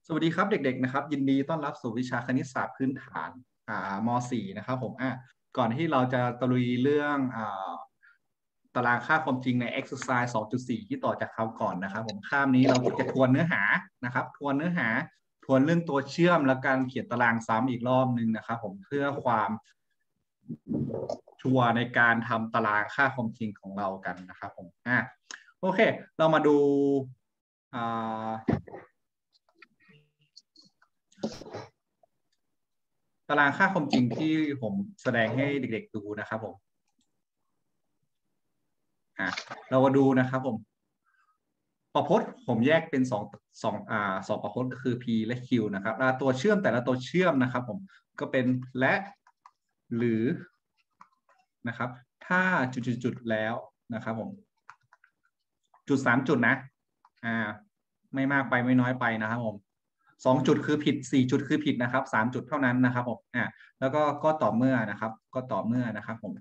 สวัสดีครับเด็กๆนะครับยินดีต้อนรับสู่วิชาคณิตศาสตร์พื้นฐานม .4 นะครับผมก่อนที่เราจะตะลุยเรื่องตารางค่าความจริงใน exercise 2.4ที่ต่อจากคราวก่อนนะครับผมข้ามนี้เราจะทวนเนื้อหานะครับทวนเนื้อหาทวนเรื่องตัวเชื่อมและการเขียนตารางซ้ำอีกรอบนึงนะครับผมเพื่อความชัวร์ในการทำตารางค่าความจริงของเรากันนะครับผมโอเคเรามาดูอ่า ตารางค่าความจริงที่ผมแสดงให้เด็กๆดูนะครับผมเรามาดูนะครับผมประพจน์ผมแยกเป็นสองประพจน์ก็คือ p และ q นะครับตัวเชื่อมแต่ละตัวเชื่อมนะครับผมก็เป็นและหรือนะครับถ้าจุดๆแล้วนะครับผมจุด3 จุดนะไม่มากไปไม่น้อยไปนะครับผม2 จุดคือผิด4 จุดคือผิดนะครับ3 จุดเท่านั้นนะครับผมแล้วก็ต่อเมื่อนะครับก็ต่อเมื่อนะครับผม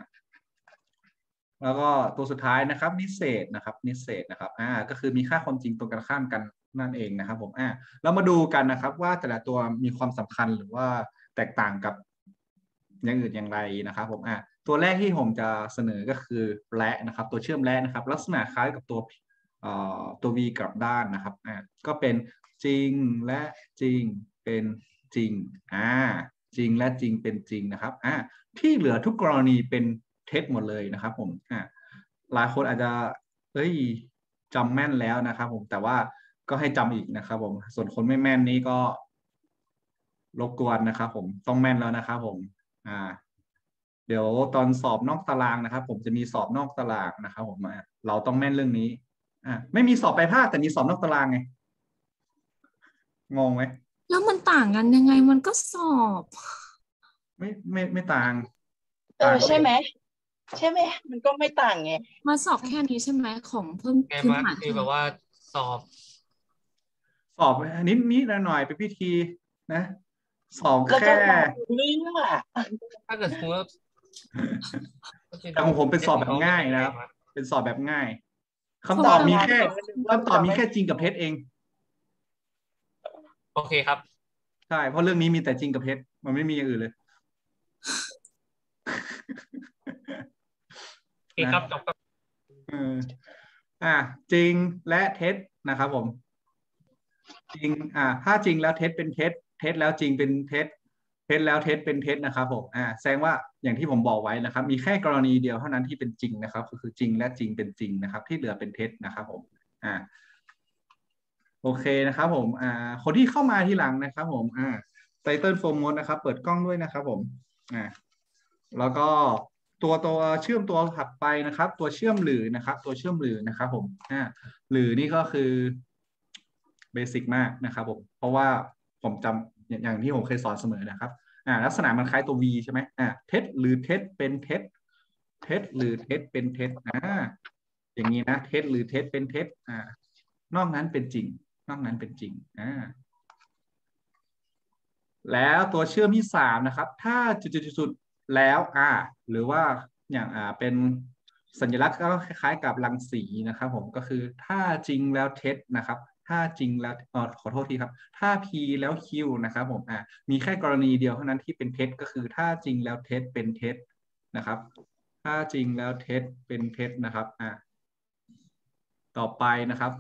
แล้วก็ตัวสุดท้ายนะครับนิเศษนะครับนิเศษนะครับก็คือมีค่าความจริงตรงกันข้ามกันนั่นเองนะครับผมเรามาดูกันนะครับว่าแต่ละตัวมีความสำคัญหรือว่าแตกต่างกับอย่างอื่นอย่างไรนะครับผมตัวแรกที่ผมจะเสนอก็คือและนะครับตัวเชื่อมและนะครับลักษณะคล้ายกับตัว v กลับด้านนะครับก็เป็นจริงและจริงเป็นจริงจริงและจริงเป็นจริงนะครับที่เหลือทุกกรณีเป็นเท็จหมดเลยนะครับผมหลายคนอาจจะจำแม่นแล้วนะครับผมแต่ว่าก็ให้จำอีกนะครับผมส่วนคนไม่แม่นนี้ก็รบกวนนะครับผมต้องแม่นแล้วนะครับผมเดี๋ยวตอนสอบนอกตารางนะครับผมจะมีสอบนอกตารางนะครับผมเราต้องแม่นเรื่องนี้ไม่มีสอบปลายภาคแต่มีสอบนอกตารางไงงงไหมแล้วมันต่างกันยังไงมันก็สอบไม่ต่างต่างใช่ไหมใช่ไหมมันก็ไม่ต่างไงมาสอบแค่นี้ใช่ไหมของเพิ่มพื้นฐานคือแบบว่าสอบนิดหน่อยเป็นพิธีนะสอบแค่นี่ว่ะถ้าเกิดสมมติว่าแต่ของผมเป็นสอบแบบง่ายนะครับเป็นสอบแบบง่ายคำตอบมีแค่จริงกับเท็จเองโอเคครับใช่เพราะเรื่องนี้มีแต่จริงกับเท็จมันไม่มีอย่างอื่นเลยโอเคครับจบครับจริงและเท็จนะครับผมจริงถ้าจริงแล้วเท็จเป็นเท็จเท็จแล้วจริงเป็นเท็จเท็จแล้วเท็จเป็นเท็จนะครับผมแสดงว่าอย่างที่ผมบอกไว้นะครับมีแค่กรณีเดียวเท่านั้นที่เป็นจริงนะครับก็คือจริงและจริงเป็นจริงนะครับที่เหลือเป็นเท็จนะครับผมโอเคนะครับผมคนที่เข้ามาทีหลังนะครับผมไตเติ้ลโฟร์โมดนะครับเปิดกล้องด้วยนะครับผมแล้วก็ตัวเชื่อมตัวถัดไปนะครับตัวเชื่อมหรือนะครับตัวเชื่อมหรือนะครับผมหรือนี่ก็คือเบสิกมากนะครับผมเพราะว่าผมจำอย่างที่ผมเคยสอนเสมอนะครับลักษณะมันคล้ายตัว V ใช่ไหมเท็จหรือเท็จเป็นเท็จเท็จหรือเท็จเป็นเท็จอย่างนี้นะเท็จหรือเท็จเป็นเท็จนอกนั้นเป็นจริงนอกนั้นเป็นจริงแล้วตัวเชื่อมที่3นะครับถ้าจุดแล้วหรือว่าอย่างเป็นสัญลักษณ์ก็คล้ายๆกับรังสีนะครับผมก็คือถ้าจริงแล้วเท็จนะครับถ้าจริงแล้วขอโทษทีครับถ้า p แล้ว q นะครับผมมีแค่กรณีเดียวเท่านั้นที่เป็นเท็จก็คือถ้าจริงแล้วเท็จเป็นเท็จนะครับถ้าจริงแล้วเท็จเป็นเท็จนะครับต่อไปนะครับ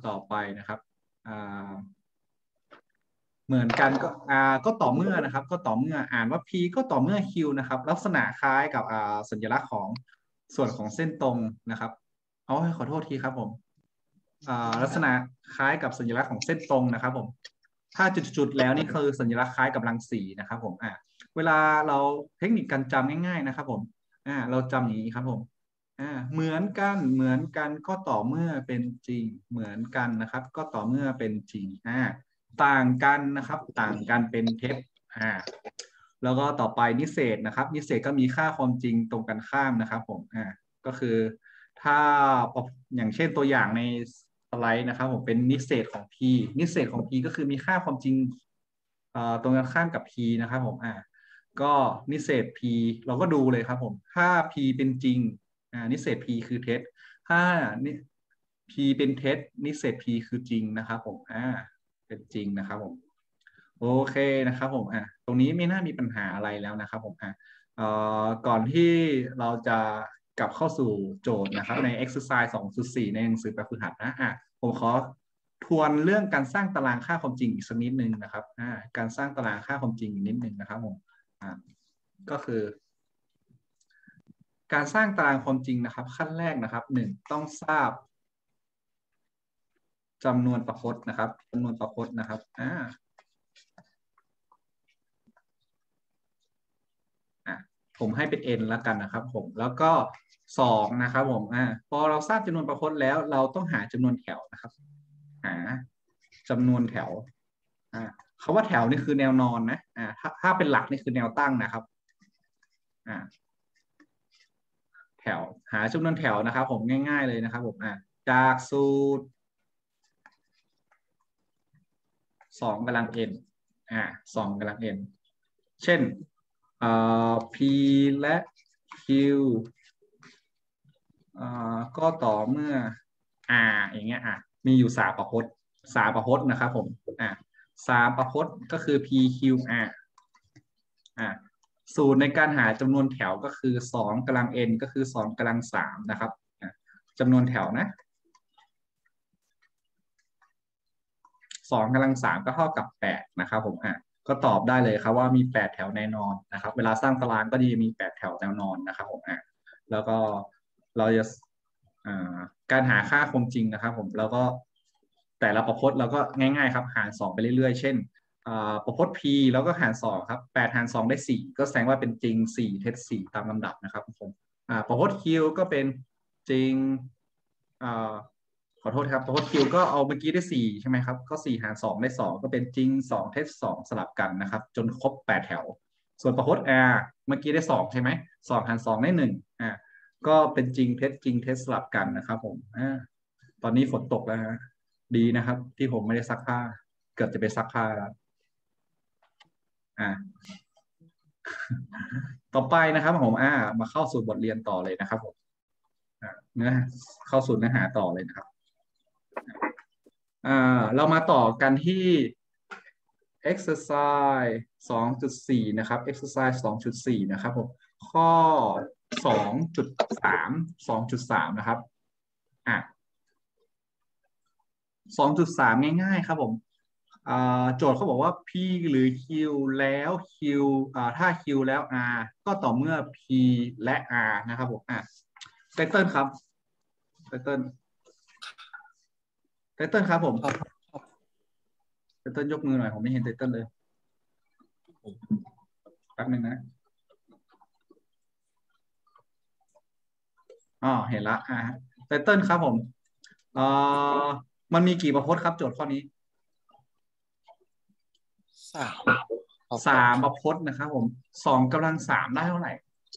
เหมือนกันก็ต่อเมื่อนะครับก็ต่อเมื่ออ่านว่า p ก็ต่อเมื่อ q นะครับลักษณะคล้ายกับสัญลักษณ์ของส่วนของเส้นตรงนะครับขอโทษทีครับผมลักษณะคล้ายกับสัญลักษณ์ของเส้นตรงนะครับผมถ้าจุดๆแล้วนี่คือสัญลักษณ์คล้ายกับรังสีนะครับผมเวลาเราเทคนิคการจำง่ายๆนะครับผมเราจำอย่างนี้ครับผมเหมือนกันก็ต่อเมื่อเป็นจริงเหมือนกันนะครับก็ต่อเมื่อเป็นจริงต่างกันนะครับต่างกันเป็นเท็จแล้วก็ต่อไปนิเศษนะครับนิเศษก็มีค่าความจริงตรงกันข้ามนะครับผมก็คือถ้าอย่างเช่นตัวอย่างในสไลด์นะครับผมเป็นนิเศษของ p นิเศษของ p ก็คือมีค่าความจริงตรงกันข้ามกับ p นะครับผมก็นิเศษ p เราก็ดูเลยครับผมถ้า p เป็นจริงนิเศษ p คือเท็จถ้า p เป็นเท็จนิเศษ p คือจริงนะครับผมเป็นจริงนะครับผมโอเคนะครับผมตรงนี้ไม่น่ามีปัญหาอะไรแล้วนะครับผมก่อนที่เราจะกลับเข้าสู่โจทย์นะครับใน exercise 2.4ในหนังสือแบบฝึกหัดนะผมขอทวนเรื่องการสร้างตารางค่าความจริงอีกสักนิดนึงนะครับการสร้างตารางค่าความจริงอีกนิดนึงนะครับผมก็คือ การสร้างตารางความจริงนะครับขั้นแรกนะครับต้องทราบจำนวนประพจน์นะครับจำนวนประพจน์นะครับผมให้เป็น n แล้วกันนะครับผมแล้วก็2นะครับผมพอเราทราบจำนวนประพจน์แล้วเราต้องหาจำนวนแถวนะครับหาจำนวนแถวคำว่าแถวนี่คือแนวนอนนะถ้าเป็นหลักนี่คือแนวตั้งนะครับแถวหาจำนวนแถวนะครับผมง่ายๆเลยนะครับผมจากสูตร2 กำลัง n 2 กำลัง n เช่นp และ q ก็ต่อเมื่อ r อย่างเงี้ยมีอยู่3 ประพจน์ประพจน์นะครับผม3 ประพจน์ก็คือ p q r สูตรในการหาจำนวนแถวก็คือ2 กำลัง n ก็คือ2 กำลัง 3นะครับจำนวนแถวนะ2 กำลัง 3ก็เท่ากับ8นะครับผมก็ตอบได้เลยครับว่ามี8 แถวแน่นอนนะครับเวลาสร้างตารางก็จะมี8 แถวแน่นอนนะครับผมแล้วก็เราจะการหาค่าความจริงนะครับผมแล้วก็แต่ละประพจน์เราก็ง่ายๆครับหาร2ไปเรื่อยๆเช่นประพจน์ p แล้วก็หาร2ครับ8 หาร 2ได้4ก็แสดงว่าเป็นจริง4เท็จ4ตามลำดับนะครับผมประพจน์ q ก็เป็นจริงขอโทษครับประพจน์ q ก็เอาเมื่อกี้ได้4ใช่ไหมครับก็4 หาร 2ได้2ก็เป็นจริง2เท็จ2สลับกันนะครับจนครบ8 แถวส่วนประพจน์ r เมื่อกี้ได้2ใช่ไหม2 หาร 2ได้1ก็เป็นจริงเท็จสลับกันนะครับผมตอนนี้ฝนตกแล้วนะดีนะครับที่ผมไม่ได้ซักผ้าเกือบจะไปซักผ้าแล้วต่อไปนะครับผมมาเข้าสู่บทเรียนต่อเลยนะครับผมเข้าสู่เนื้อหาต่อเลยนะครับเรามาต่อกันที่ exercise 2.4 นะครับ exercise 2.4 นะครับผมข้อ 2.3 นะครับ2.3 ง่ายๆครับผมโจทย์เขาบอกว่า p หรือ q แล้ว q ถ้า q แล้ว r ก็ต่อเมื่อ p และ r นะครับผมไตเติ้ลครับไตเติ้ลครับผมไตเติ้ลยกมือหน่อยผมไม่เห็นไตเติ้ลเลยแป๊บนึงนะเห็นละไตเติ้ลครับผมมันมีกี่ประพจน์ครับโจทย์ข้อนี้3 ประพจน์นะครับผม2 กำลัง 3ได้เท่าไหร่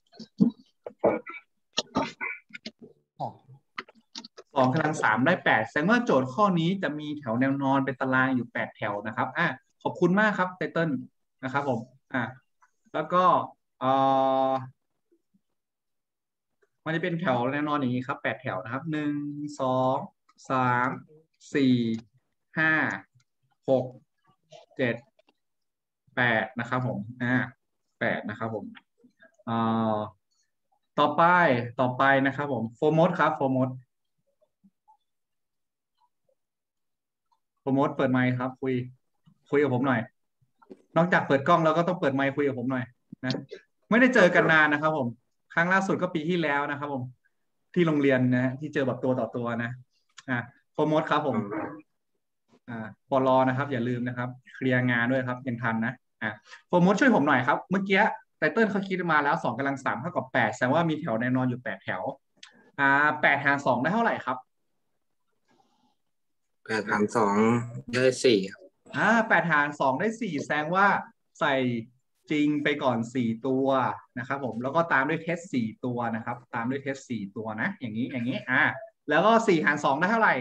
2 กำลัง 3ได้8แสดงว่าโจทย์ข้อนี้จะมีแถวแนวนอนเป็นตารางอยู่8 แถวนะครับขอบคุณมากครับไตเติ้ลนะครับผมแล้วก็มันจะเป็นแถวแนวนอนอย่างนี้ครับ8 แถวนะครับ1 2 3 4 5 6 7 8นะครับผม8นะครับผมต่อไปนะครับผมโฟร์มดครับโฟร์มดเปิดไมค์ครับคุยกับผมหน่อยนอกจากเปิดกล้องแล้วก็ต้องเปิดไมค์คุยกับผมหน่อยนะไม่ได้เจอกันนานนะครับผมครั้งล่าสุดก็ปีที่แล้วนะครับผมที่โรงเรียนนะที่เจอแบบตัวต่อตัวนะโฟร์มดครับผมปลอนะครับอย่าลืมนะครับเคลียร์งานด้วยครับยังทันนะโฟร์มดช่วยผมหน่อยครับเมื่อกี้ไตเติ้ลเขาคิดมาแล้ว2 กำลัง 3เท่ากับ8แสดงว่ามีแถวแน่นอนอยู่8 แถว8 หาร 2ได้เท่าไหร่ครับ 8 หาร 2ได้4ครับ 8 หาร 2ได้4แสดงว่าใส่จริงไปก่อน4 ตัวนะครับผมแล้วก็ตามด้วยเท็จ4 ตัวนะครับตามด้วยเท็จ4 ตัวนะอย่างนี้แล้วก็4 หาร 2ได้เท่าไหร่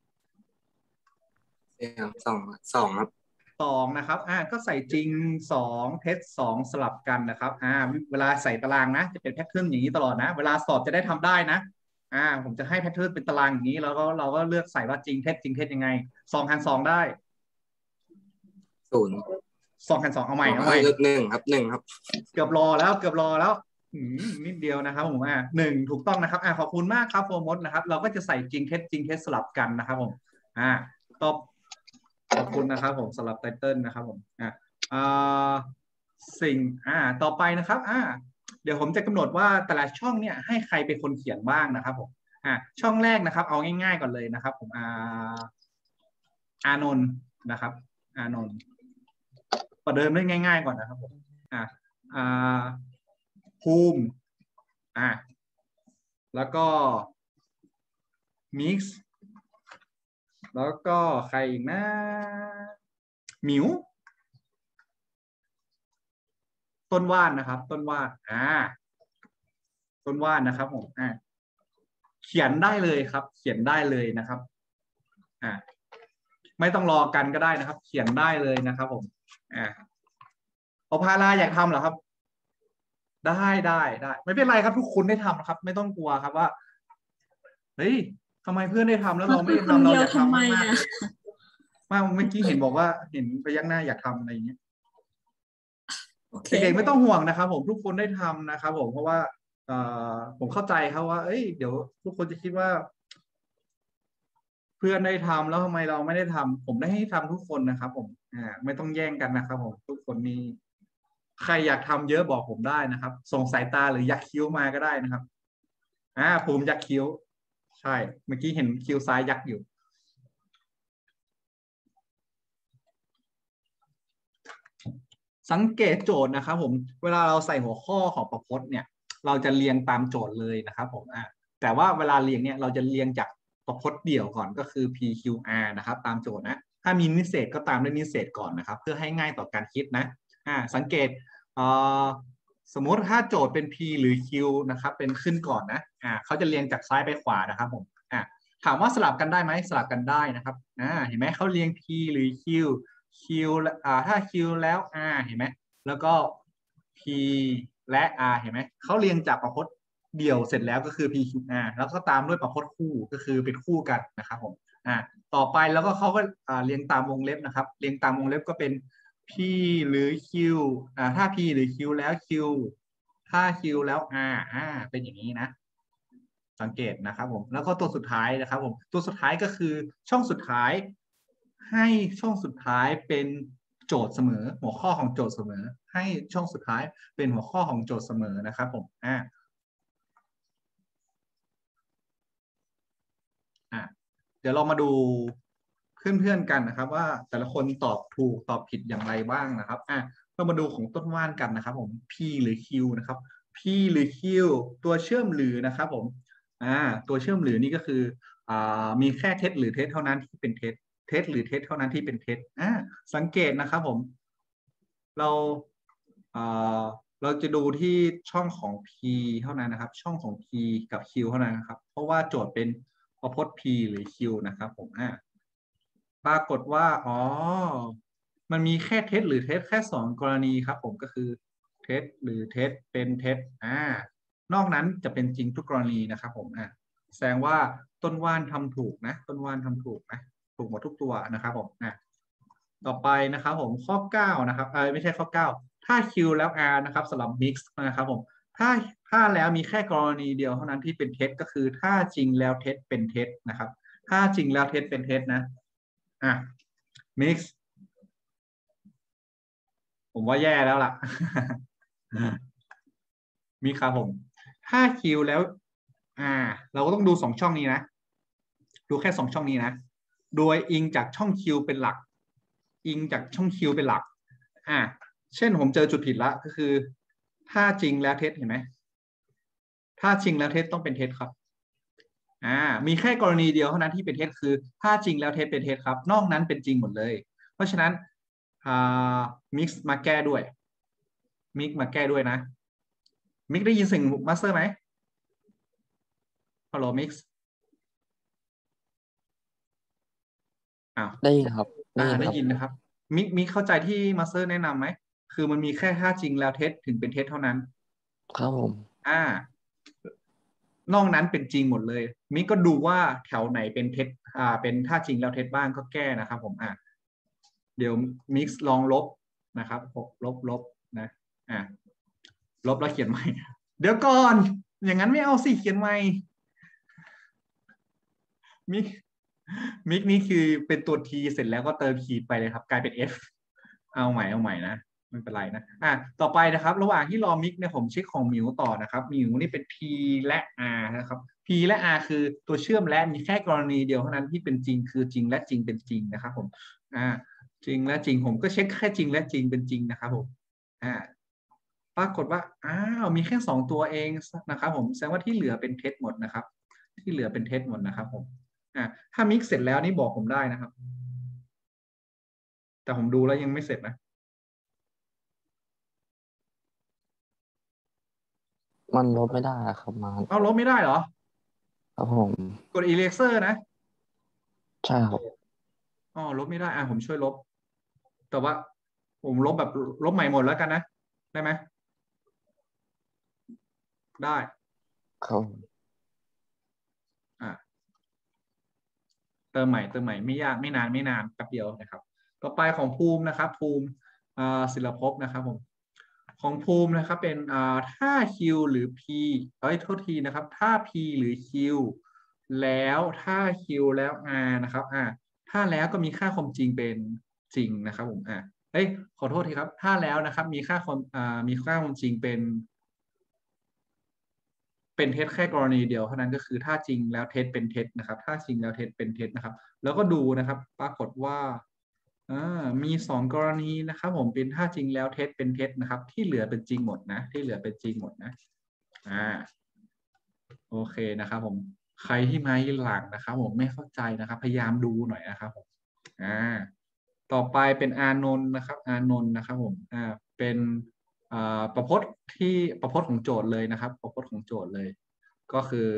4 หาร 2ครับ 2นะครับก็ใส่จริง2เท็จ2สลับกันนะครับเวลาใส่ตารางนะจะเป็นแพทเทิร์นอย่างนี้ตลอดนะเวลาสอบจะได้ทำได้นะผมจะให้แพทเทิร์นเป็นตารางอย่างนี้แล้วก็เราก็เลือกใส่ว่าจริงเท็จยังไง2 หาร 2ได้ 0 2 เอาใหม่หนึ่งครับ1ครับเกือบรอแล้วนิดเดียวนะครับผม1ถูกต้องนะครับขอบคุณมากครับโฟร์มดนะครับเราก็จะใส่จริงเท็จสลับกันนะครับผมตอบขอบคุณนะครับผมสำหรับไตเติ้ลนะครับผมสิ่งต่อไปนะครับเดี๋ยวผมจะกำหนดว่าแต่ละช่องเนี่ยให้ใครเป็นคนเขียนบ้างนะครับผมช่องแรกนะครับเอาง่ายๆก่อนเลยนะครับผมอานนท์นะครับอานนท์ประเดิมเรื่องง่ายๆก่อนนะครับผมภูมิแล้วก็มิกซ์แล้วก็ใครอีกนะหมิวต้นว่านนะครับต้นว่านต้นว่านนะครับผมเขียนได้เลยครับเขียนได้เลยนะครับไม่ต้องรอกันก็ได้นะครับเขียนได้เลยนะครับผมเอาพาราอยากทำเหรอครับได้ไม่เป็นไรครับทุกคนได้ทำนะครับไม่ต้องกลัวครับว่าเฮ้ยทำไมเพื่อนได้ทำแล้วเราไม่ได้ทำเราอยากทำมากเมื่อกี้เห็นบอกว่าเห็นไปยักหน้าอยากทำอะไรอย่างเงี้ยเด็กๆไม่ต้องห่วงนะครับผมทุกคนได้ทำนะครับผมเพราะว่าผมเข้าใจครับว่าเดี๋ยวทุกคนจะคิดว่าเพื่อนได้ทำแล้วทำไมเราไม่ได้ทำผมได้ให้ทำทุกคนนะครับผมไม่ต้องแย่งกันนะครับผมทุกคนมีใครอยากทำเยอะบอกผมได้นะครับส่งสายตาหรือยักคิ้วมาก็ได้นะครับผมยักคิ้วใช่เมื่อกี้เห็นคิ้วซ้ายยักอยู่สังเกตโจทย์นะครับผมเวลาเราใส่หัวข้อของประพจน์เนี่ยเราจะเรียงตามโจทย์เลยนะครับผมแต่ว่าเวลาเรียงเนี่ยเราจะเรียงจากประพจน์เดี่ยวก่อนก็คือ PQR นะครับตามโจทย์นะถ้ามีนิเศษก็ตามด้วยนิเศษก่อนนะครับเพื่อให้ง่ายต่อการคิดนะสังเกตสมมติถ้าโจทย์เป็น P หรือ Q นะครับเป็นขึ้นก่อนนะเขาจะเรียงจากซ้ายไปขวานะครับผมถามว่าสลับกันได้ไหมสลับกันได้นะครับเห็นไหมเขาเรียง P หรือ Q ถ้า Q แล้ว R เห็นไหมแล้วก็ P และ R เห็นไหมเขาเรียงจากประพจน์เดี่ยวเสร็จแล้วก็คือ PQR แล้วก็ตามด้วยประพจน์คู่ก็คือเป็นคู่กันนะครับผมต่อไปแล้วก็เขาก็เรียงตามวงเล็บนะครับเรียงตามวงเล็บก็เป็น P หรือ Q ถ้า P หรือ Q แล้ว Q ถ้า Q แล้ว R เป็นอย่างนี้นะสังเกตนะครับผมแล้วก็ตัวสุดท้ายนะครับผมตัวสุดท้ายก็คือช่องสุดท้ายให้ช่องสุดท้ายเป็นโจทย์เสมอหัวข้อของโจทย์เสมอให้ช่องสุดท้ายเป็นหัวข้อของโจทย์เสมอนะครับผมเดี๋ยวเรามาดูเพื่อนๆกันนะครับว่าแต่ละคนตอบถูกตอบผิดอย่างไรบ้างนะครับเรามาดูของต้นว่านกันนะครับผม P หรือ Q นะครับ P หรือ Q ตัวเชื่อมหรือนะครับผมตัวเชื่อมหรือนี่ก็คือมีแค่เท็จหรือเท็จเท่านั้นที่เป็นเท็จหรือเท็จเท่านั้นที่เป็นเท็จสังเกตนะครับผมเราจะดูที่ช่องของ P เท่านั้นนะครับช่องของ P กับ Q เท่านั้นนะครับเพราะว่าโจทย์เป็นประพจน์ P หรือ Q นะครับผมปรากฏว่ามันมีแค่เท็จหรือเท็จแค่2 กรณีครับผมก็คือเท็จหรือเท็จเป็นเท็จนอกนั้นจะเป็นจริงทุกกรณีนะครับผมแสดงว่าต้นว่านทำถูกนะต้นว่านทำถูกนะถูกหมดทุกตัวนะครับผมต่อไปนะครับผมข้อ9นะครับไม่ใช่ข้อ9ถ้า Q แล้ว R นะครับสำหรับ mix นะครับผมถ้าแล้วมีแค่กรณีเดียวเท่านั้นที่เป็นเท็จก็คือถ้าจริงแล้วเท็จเป็นเท็จนะครับถ้าจริงแล้วเท็จเป็นเท็จนะmix ผมว่าแย่แล้วล่ะ มีครับผมถ้า Q แล้วเราก็ต้องดู2 ช่องนี้นะดูแค่2 ช่องนี้นะโดยอิงจากช่อง Q เป็นหลักอิงจากช่อง Q เป็นหลักเช่นผมเจอจุดผิดละก็คือถ้าจริงแล้วเท็จเห็นไหมถ้าจริงแล้วเท็จต้องเป็นเท็จครับมีแค่กรณีเดียวเท่านั้นที่เป็นเท็จคือถ้าจริงแล้วเท็จเป็นเท็จครับนอกนั้นเป็นจริงหมดเลยเพราะฉะนั้นมิกซ์มาแก้ด้วยมิกซ์มาแก้ด้วยนะมิกซ์ได้ยินเสียงมาสเตอร์ไหมฮัลโหลมิกซ์ได้ยินครับได้ยินนะครับมิกเข้าใจที่มาสเตอร์แนะนำไหมคือมันมีแค่ถ้าจริงแล้วเท็จถึงเป็นเท็จเท่านั้นครับผมนอกนั้นเป็นจริงหมดเลยมิกก็ดูว่าแถวไหนเป็นเท็จเป็นถ้าจริงแล้วเท็จบ้างก็แก้นะครับผมเดี๋ยวมิกซ์ลองลบนะครับลบนะลบแล้วเขียนใหม่เดี๋ยวก่อนอย่างนั้นไม่เอาสิเขียนใหม่มิกนี่คือเป็นตัว T เสร็จแล้วก็เติมขีดไปเลยครับกลายเป็น F เอาใหม่นะไม่เป็นไรนะต่อไปนะครับระหว่างที่รอมิกเนี่ยผมเช็คของมิวต่อนะครับมิวนี่เป็น P และ R นะครับ P และ R คือตัวเชื่อมและมีแค่กรณีเดียวเท่านั้นที่เป็นจริงคือจริงและจริงเป็นจริงนะครับผมจริงและจริงผมก็เช็คแค่จริงและจริงเป็นจริงนะครับผมปรากฏว่ามีแค่2ตัวเองนะครับผมแสดงว่าที่เหลือเป็นเท็จหมดนะครับที่เหลือเป็นเท็จหมดนะครับผมถ้ามิกเสร็จแล้วนี่บอกผมได้นะครับแต่ผมดูแล้วยังไม่เสร็จนะมันลบไม่ได้ครับมันลบไม่ได้เหรอครับผมกด eraser นะใช่ครับลบไม่ได้ผมช่วยลบแต่ว่าผมลบแบบลบใหม่หมดแล้วกันนะได้ไหมได้ครับเติมใหม่ไม่ยากไม่นานแป๊บเดียวนะครับต่อไปของภูมินะครับภูมิศิลภพนะครับผมของภูมินะครับเป็นถ้า Q หรือ P โทษทีนะครับถ้า P หรือ Q แล้วถ้า Q แล้ว R นะครับถ้าแล้วก็มีค่าความจริงเป็นจริงนะครับผมขอโทษทีครับถ้าแล้วนะครับมีค่าความจริงเป็นเท็จแค่กรณีเดียวเท่านั้นก็คือถ้าจริงแล้วเท็จเป็นเท็จนะครับถ้าจริงแล้วเท็จเป็นเท็จนะครับแล้วก็ดูนะครับปรากฏว่ามี2กรณีนะครับผมเป็นถ้าจริงแล้วเท็จเป็นเท็จนะครับที่เหลือเป็นจริงหมดนะที่เหลือเป็นจริงหมดนะโอเคนะครับผมใครที่มาหลังนะครับผมไม่เข้าใจนะครับพยายามดูหน่อยนะครับผมต่อไปเป็นอานนท์นะครับอานนท์นะครับผมเป็นประพจน์ของโจทย์เลยนะครับประพจน์ของโจทย์เลยก็คือ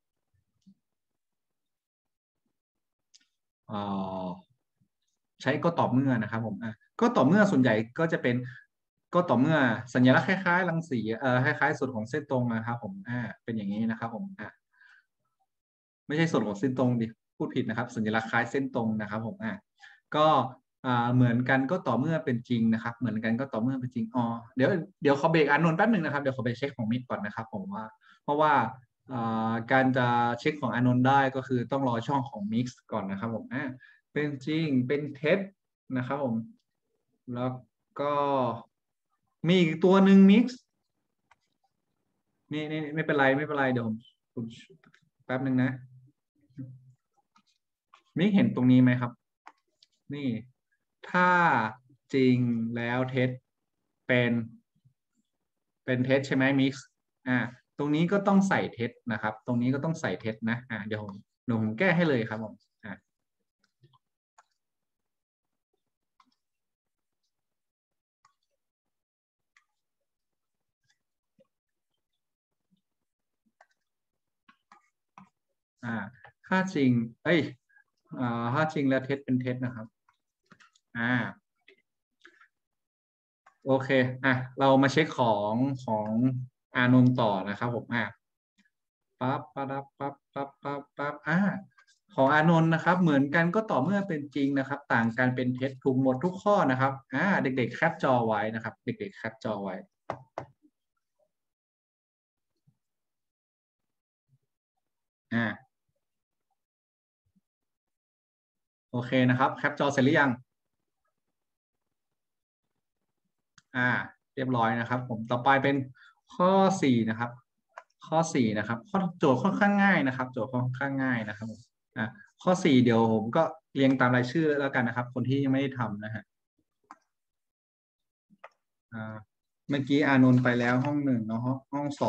ใช้ก็ต่อเมื่อนะครับผมก็ต่อเมื่อส่วนใหญ่ก็จะเป็นก็ต่อเมื่อสัญลักษณ์คล้ายๆรังสีคล้ายๆส่วนของเส้นตรงนะครับผมเป็นอย่างนี้นะครับผมไม่ใช่ส่วนของเส้นตรงดิพูดผิดนะครับสัญลักษณ์คล้ายเส้นตรงนะครับผมก็เหมือนกันก็ต่อเมื่อเป็นจริงนะครับเหมือนกันก็ต่อเมื่อเป็นจริงเดี๋ยวขอเบรกอานนท์แป๊บหนึ่งนะครับเดี๋ยวขอไปเช็คของมิกก่อนนะครับผมว่าเพราะว่าการจะเช็คของอานนท์ได้ก็คือต้องรอช่องของมิกซ์ก่อนนะครับผมเป็นจริงเป็นเท็จนะครับผมแล้วก็มีอีกตัวหนึ่งมิกซ์นี่ไม่เป็นไรเดี๋ยวผมแป๊บหนึ่งนะมิกเห็นตรงนี้ไหมครับนี่ถ้าจริงแล้วเท็จเป็นเท็จใช่ไหมมิกซ์ตรงนี้ก็ต้องใส่เท็จนะครับตรงนี้ก็ต้องใส่เท็จนะเดี๋ยวผมแก้ให้เลยครับผมถ้าจริงถ้าจริงแล้วเท็จเป็นเท็จนะครับโอเคเรามาเช็คของอานนท์ต่อนะครับผมปั๊บของอานนท์นะครับเหมือนกันก็ต่อเมื่อเป็นจริงนะครับต่างกันเป็นเท็จถูกหมดทุกข้อนะครับเด็กๆแคปจอไว้นะครับเด็กๆแคปจอไว้โอเคนะครับแคปจอเสร็จหรือยังเรียบร้อยนะครับผมต่อไปเป็นข้อ4นะครับข้อ4นะครับโจทย์ค่อนข้างง่ายนะครับโจทย์ค่อนข้างง่ายนะครับข้อ4เดี๋ยวผมก็เรียงตามรายชื่อแล้วกันนะครับคนที่ยังไม่ได้ทำนะฮะเมื่อกี้อานนท์ไปแล้วห้อง1เนาะห้อง2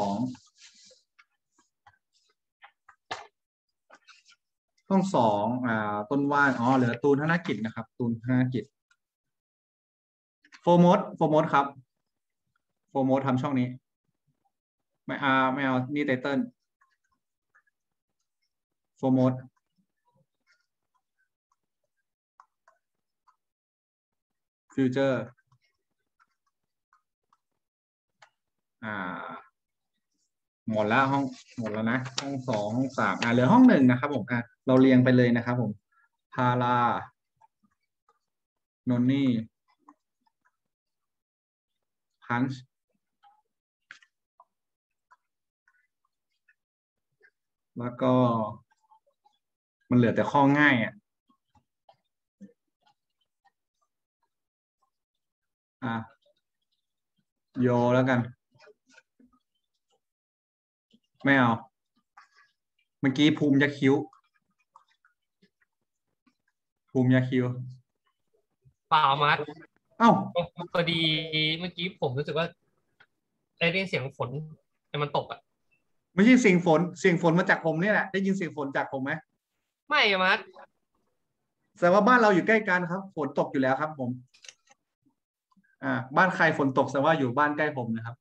ห้อง2ต้นว่านเหลือตูนธนกิจนะครับตูนธนกิจโฟร์โมดครับโฟร์โมดทำช่องนี้ไม่เอานี่ไตเติ้ลโฟร์โมดฟิวเจอร์หมดแล้วหมดแล้วนะห้อง2ห้อง3เหลือห้อง1นะครับผมเราเรียงไปเลยนะครับผมพารานนนี่ punch แล้วก็มันเหลือแต่ข้อง่ายอ่ะโยแล้วกันไม่เอาเมื่อกี้ภูมิยักษ์คิ้วเปล่ามาร์ทเอ้าพอดีเมื่อกี้ผมรู้สึกว่าได้ยินเสียงฝนแต่มันตกอ่ะไม่ใช่เสียงฝนมาจากผมเนี่ยแหละได้ยินเสียงฝนจากผมไหมไม่อะมาร์ทแสดงว่าบ้านเราอยู่ใกล้กันครับฝนตกอยู่แล้วครับผมบ้านใครฝนตกแสดงว่าอยู่บ้านใกล้ผมนะครับ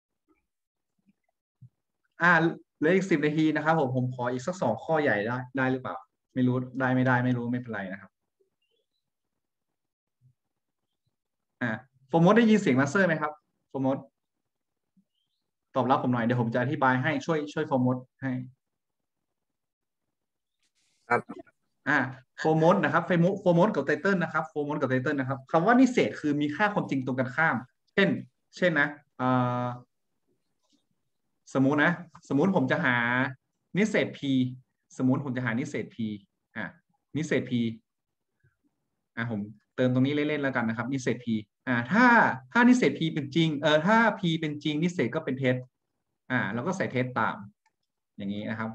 เหลืออีก10 นาทีนะครับผมขออีกสัก2 ข้อใหญ่ได้หรือเปล่าไม่รู้ได้ไม่ได้ไม่รู้ไม่เป็นไรนะครับโฟร์มดได้ยินเสียงมาสเตอร์ไหมครับโฟร์มดตอบรับผมหน่อยเดี๋ยวผมจะอธิบายให้ช่วยโฟร์มดให้ครับโฟร์มดนะครับโฟร์มดกับไตเติลนะครับโฟร์มดกับไตเติลนะครับคำว่านิเศษคือมีค่าความจริงตรงกันข้าม เช่นนะสมมุติผมจะหานิเศษ p สมมุติผมจะหานิเศษ p นิเศษ p ผมเติมตรงนี้เล่นๆแล้วกันนะครับนิเศษ p ถ้านิเศษ p เป็นจริงถ้า p เป็นจริงนิเศษก็เป็นเท็จเราก็ใส่เท็จตามอย่างนี้นะครับ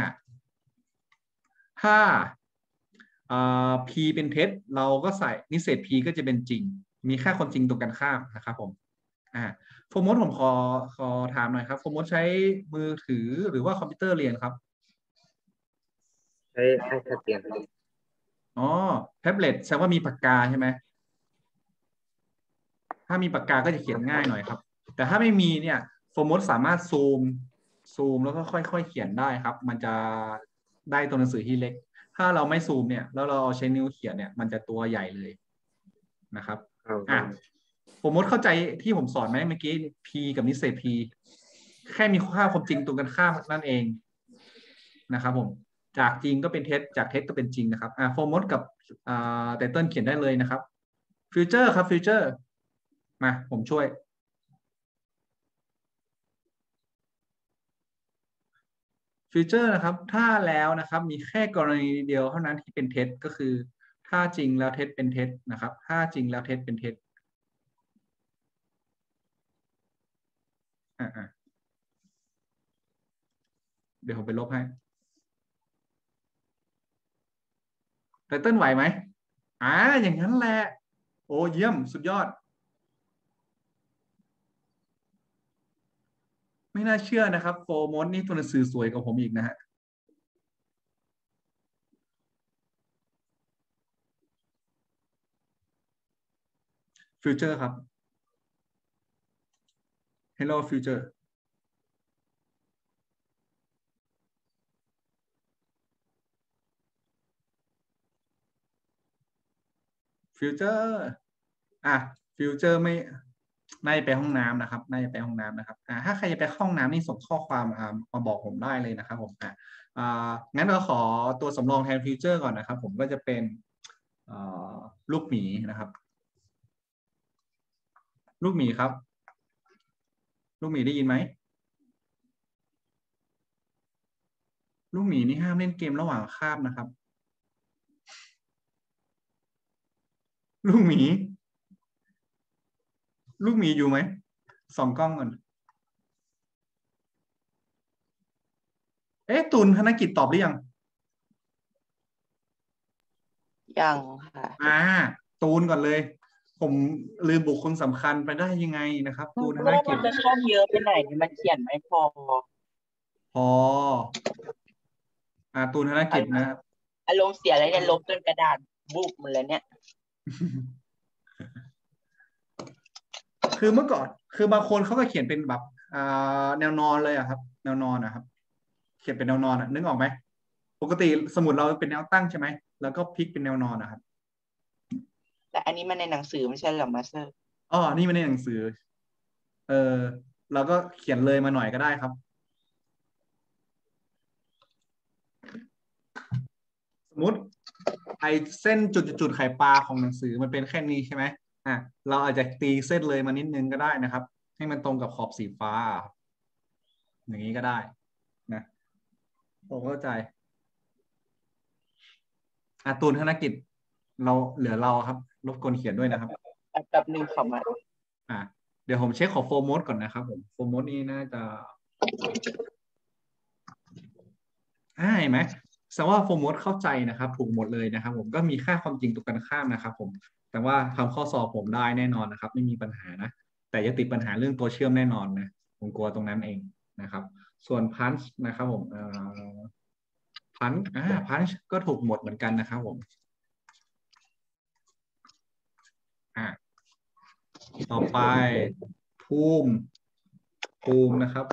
ถ้าp เป็นเท็จเราก็ใส่นิเศษ p ก็จะเป็นจริงมีค่าความจริงตรงกันข้ามนะครับผมโฟร์มดผมขอถามหน่อยครับโฟร์มดใช้มือถือหรือว่าคอมพิวเตอร์เรียนครับใช้iPad เรียนแท็บเล็ตแสดงว่ามีปากกาใช่ไหมถ้ามีปากกาก็จะเขียนง่ายหน่อยครับแต่ถ้าไม่มีเนี่ยโฟร์มดสามารถซูมแล้วก็ค่อยๆเขียนได้ครับมันจะได้ตัวหนังสือที่เล็กถ้าเราไม่ซูมเนี่ยแล้วเราใช้นิ้วเขียนเนี่ยมันจะตัวใหญ่เลยนะครับผมมดเข้าใจที่ผมสอนไหมเมื่อกี้ p กับนิเศษ p แค่มีค่าความจริงตรงกันข้ามนั่นเองนะครับผมจากจริงก็เป็นเท็จจากเท็จก็เป็นจริงนะครับโฟร์มดกับไตเติลเขียนได้เลยนะครับฟิวเจอร์ครับฟิวเจอร์มาผมช่วยฟิวเจอร์นะครับถ้าแล้วนะครับมีแค่กรณีเดียวเท่านั้นที่เป็นเท็จก็คือถ้าจริงแล้วเท็จเป็นเท็จนะครับถ้าจริงแล้วเท็จเป็นเท็จเดี๋ยวผมไปลบให้ไตเติ้ลไหวไหมอย่างนั้นแหละโอ้เยี่ยมสุดยอดไม่น่าเชื่อนะครับโฟร์มดนี่ตัวหนังสือสวยกว่าผมอีกนะฮะฟิวเจอร์ครับ Hello Futureฟิวเจอร์ฟิวเจอร์ไม่น่าจะไปห้องน้ำนะครับน่าจะไปห้องน้ำนะครับถ้าใครจะไปห้องน้ำนี่ส่งข้อความมาบอกผมได้เลยนะครับผมงั้นเราขอตัวสำรองแทนฟิวเจอร์ก่อนนะครับผมก็จะเป็นลูกหมีนะครับลูกหมีครับลูกหมีได้ยินไหมลูกหมีนี่ห้ามเล่นเกมระหว่างคาบนะครับลูกหมีอยู่ไหมส่องกล้องก่อนตูนธนกิจตอบหรือยังค่ะตูนก่อนเลยผมลืมบุคคลสำคัญไปได้ยังไงนะครับตูนธนกิจมันจะช่องเยอะไปไหนมันเขียนไม่พอตูนธนกิจนะครับอารมณ์เสียอะไรเนี่ยลบจนกระดาษบุบหมดแล้วเนี่ยคือเมื่อก่อนคือบางคนเขาก็เขียนเป็นแบบแนวนอนเลยครับแนวนอนนะครับเขียนเป็นแนวนอนนึกออกไหมปกติสมุดเราเป็นแนวตั้งใช่ไหมแล้วก็พลิกเป็นแนวนอนนะครับแต่อันนี้มันในหนังสือไม่ใช่หรอมาสเตอร์นี่มันในหนังสือเราก็เขียนเลยมาหน่อยก็ได้ครับสมมติไอเส้นจุดไข่ปลาของหนังสือมันเป็นแค่นี้ใช่ไหมเราอาจจะตีเส้นเลยมานิดนึงก็ได้นะครับให้มันตรงกับขอบสีฟ้า อย่างนี้ก็ได้นะผมเข้าใจตูนธนกิจเราเหลือเราครับรบกวนเขียนด้วยนะครับแป๊บนึงค่ะมาเดี๋ยวผมเช็คขอโฟร์โมดก่อนนะครับผมโฟร์โมดนี้น่าจะเห็นไหมแสดงว่าโฟร์โมดเข้าใจนะครับถูกหมดเลยนะครับผมก็มีค่าความจริงตรงกันข้ามนะครับผมแต่ว่าทำข้อสอบผมได้แน่นอนนะครับไม่มีปัญหานะแต่จะติดปัญหาเรื่องตัวเชื่อมแน่นอนนะผมกลัวตรงนั้นเองนะครับส่วนพันช์นะครับผมพันช์ก็ถูกหมดเหมือนกันนะครับผมต่อไปภูมินะครับ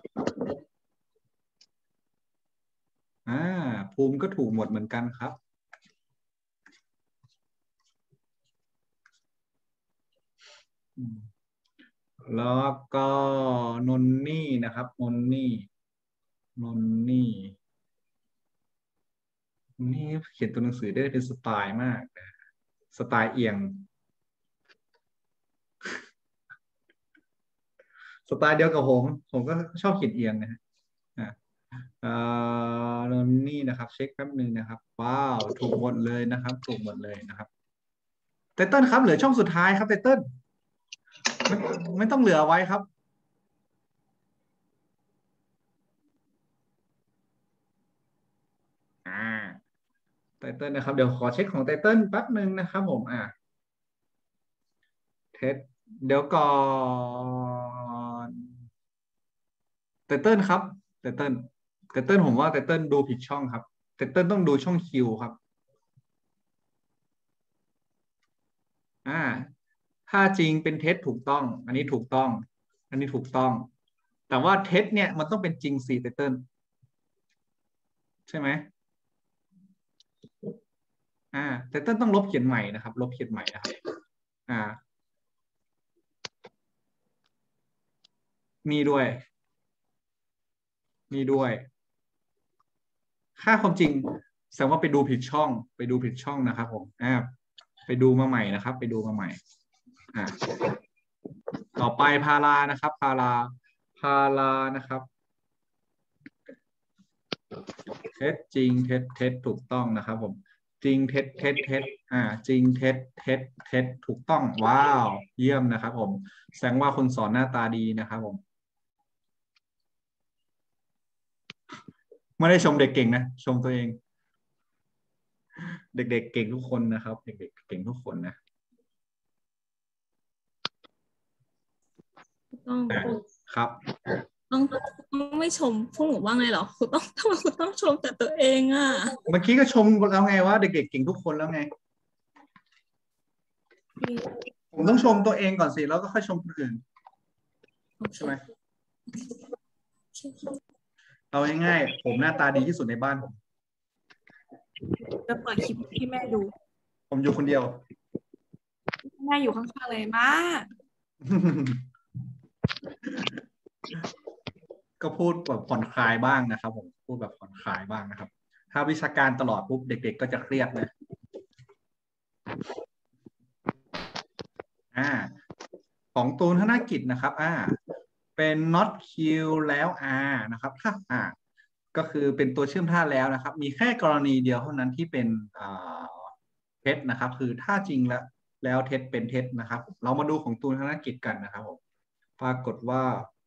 ภูมิก็ถูกหมดเหมือนกันครับแล้วก็นนนี่นะครับนนนี่เขียนตัวหนังสือได้เป็นสไตล์มากนะสไตล์เอียงสไตล์เดียวกับผมก็ชอบเขียนเอียงนะฮะนนนี่นะครับเช็คแป๊บนึงนะครับว้าวถูกหมดเลยนะครับถูกหมดเลยนะครับไตเติ้ลครับเหลือช่องสุดท้ายครับไตเติ้ลไม่ต้องเหลือไว้ครับไตเติ้ลนะครับเดี๋ยวขอเช็คของไตเติ้ลแป๊บนึงนะครับผมเทสเดี๋ยวก่อนไตเติ้ลครับไตเติ้ลผมว่าไตเติ้ลดูผิดช่องครับไตเติ้ลต้องดูช่องคิวครับถ้าจริงเป็นเท็จถูกต้องอันนี้ถูกต้องอันนี้ถูกต้องแต่ว่าเท็จเนี่ยมันต้องเป็นจริงสิไตเติ้ลใช่ไหมไตเติ้ลต้องลบเขียนใหม่นะครับลบเขียนใหม่นะครับนี่ด้วยค่าความจริงแสดงว่าไปดูผิดช่องนะครับผมไปดูมาใหม่นะครับไปดูมาใหม่ต่อไปพารานะครับพารานะครับเท็จจริงเท็จถูกต้องนะครับผมจริงเท็จจริงเท็จถูกต้องว้าวเยี่ยมนะครับผมแสดงว่าคนสอนหน้าตาดีนะครับผมไม่ได้ชมเด็กเก่งนะชมตัวเองเด็กๆเก่งทุกคนนะครับเด็กๆเก่งทุกคนนะครับต้องไม่ชมพวกหนูบ้างเลยเหรอคุณต้องทำไมคุณต้องชมแต่ตัวเองเมื่อกี้ก็ชมแล้วไงว่าเด็กๆเก่งทุกคนแล้วไงผมต้องชมตัวเองก่อนสิแล้วก็ค่อยชมคนอื่นใช่ไหมเอาง่ายๆผมหน้าตาดีที่สุดในบ้านผมจะเปิดคลิปที่แม่ดูผมอยู่คนเดียวแม่อยู่ข้างๆเลยมาก็พูดแบบผ่อนคลายบ้างนะครับผมพูดแบบผ่อนคลายบ้างนะครับถ้าวิชาการตลอดปุ๊บเด็กๆก็จะเครียดนะของตูนธนกิจนะครับเป็น not q แล้ว r นะครับถ้าก็คือเป็นตัวเชื่อมท่าแล้วนะครับมีแค่กรณีเดียวเท่านั้นที่เป็นเท็จนะครับคือถ้าจริงแล้วเท็จเป็นเท็จนะครับเรามาดูของตูนธนกิจกันนะครับผมปรากฏว่า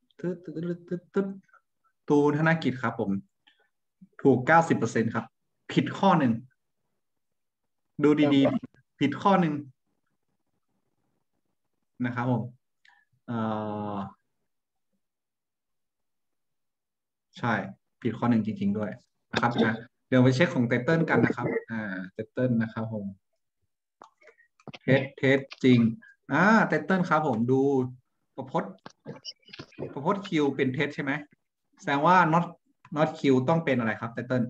ตูนธนกิจครับผมถูก 90% ครับผิดข้อหนึ่งดูดีๆผิดข้อหนึ่งนะครับผมใช่ผิดข้อหนึ่งจริงๆด้วยนะครับเดี๋ยวไปเช็คของไตเติ้ลกันนะครับไตเติ้ลนะครับผมเท็จจริงไตเติ้ลครับผมดูประพจน์คิวเป็นเท็จใช่ไหมแสดงว่า not คิวต้องเป็นอะไรครับไตเติ้ล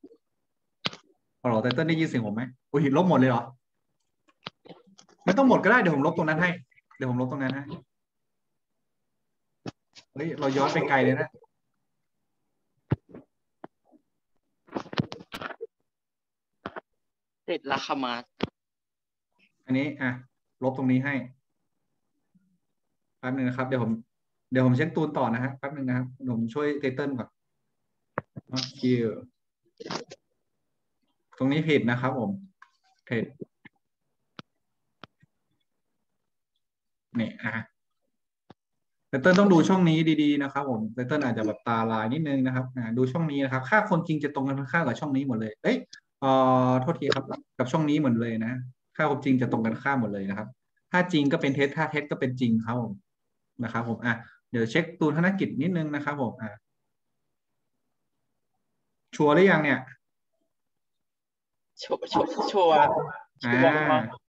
ไตเติ้ลได้ยินเสียงผมไหมอุ้ยลบหมดเลยเหรอไม่ต้องหมดก็ได้เดี๋ยวผมลบตรงนั้นให้เฮ้ยเราย้อนไปไกลเลยนะเสร็จแล้วค่ะมาอันนี้ลบตรงนี้ให้แป๊บนึงนะครับเดี๋ยวผมเดี๋ยวผมเช็คตูนต่อนะฮะแป๊บนึงนะครับผมช่วยไตเติ้ลก่อน not kill ตรงนี้ผิดนะครับผมผิดนี่ไตเติ้ลต้องดูช่องนี้ดีๆนะครับผมไตเติ้ลอาจจะแบบตาลายนิดนึงนะครับดูช่องนี้นะครับค่าคนจริงจะตรงกันข้ามกับช่องนี้หมดเลยเอ้ยโทษทีครับกับช่องนี้หมดเลยนะค่าความจริงจะตรงกันข้ามหมดเลยนะครับถ้าจริงก็เป็นเท็จถ้าเท็จก็เป็นจริงครับผมนะครับผมเดี๋ยวเช็คตูนธนกิจนิดนึงนะครับผมชัวร์หรือยังเนี่ยชัวร์